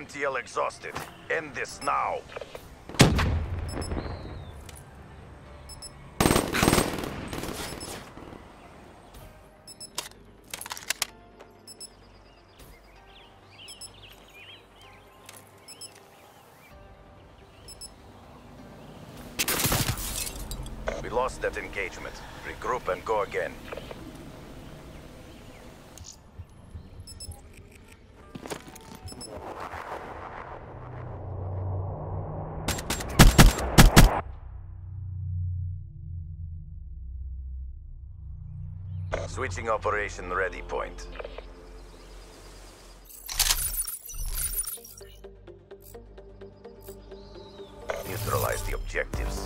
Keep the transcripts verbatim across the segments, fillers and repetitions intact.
T L exhausted. End this now. We lost that engagement. Regroup and go again. Switching operation ready point. Neutralize the objectives.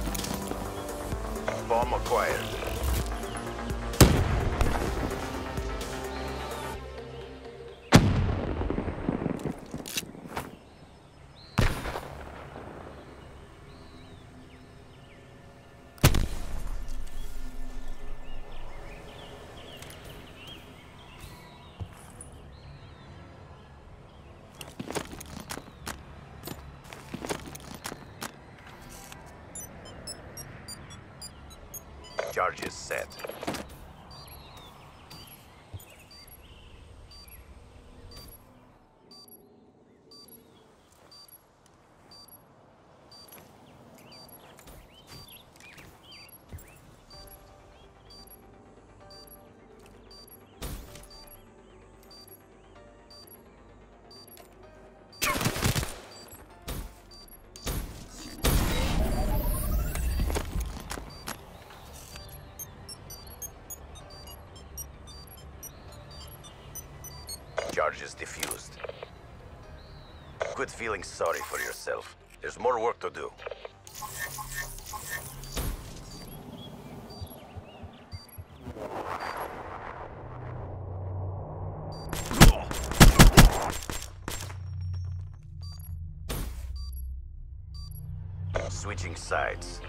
Bomb acquired. Charges set. Charges diffused. Quit feeling sorry for yourself. There's more work to do. Switching sides.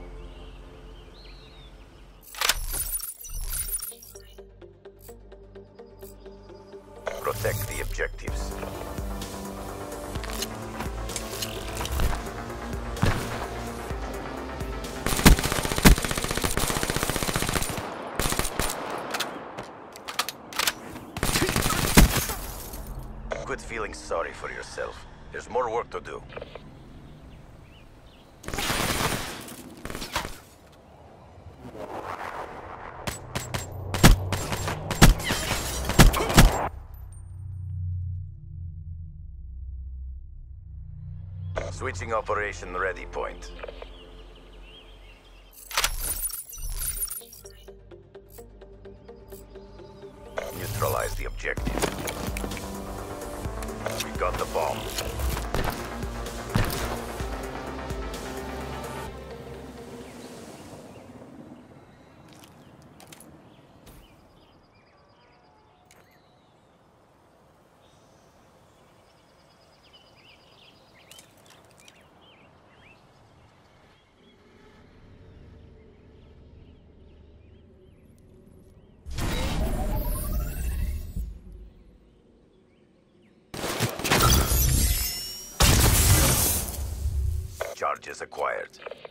Protect the objectives. Quit feeling sorry for yourself. There's more work to do. Switching operation ready point. Neutralize the objective. We got the bomb. Charges acquired.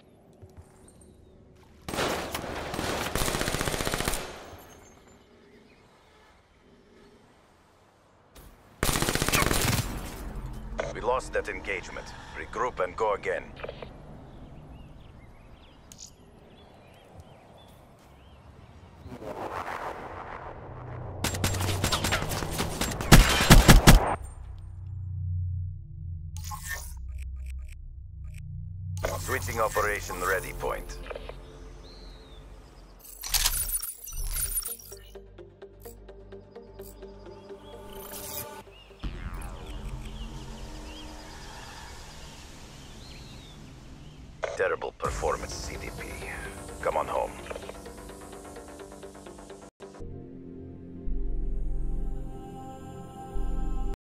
We lost that engagement. Regroup and go again. Switching operation ready point. Terrible performance, C D P. Come on home.